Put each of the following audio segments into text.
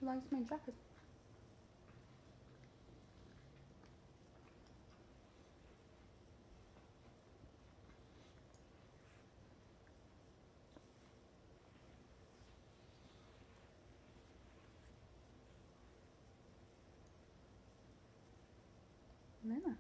She likes my jacket. Lena.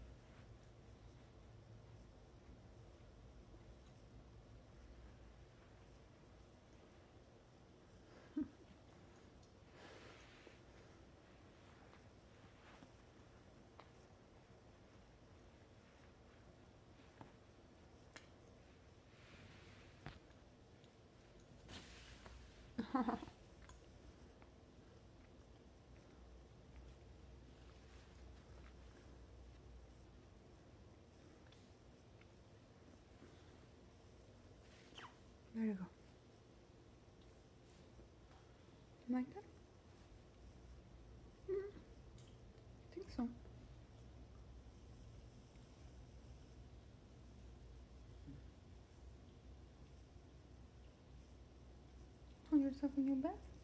There you go. Like that? I think so. Find yourself in your bed?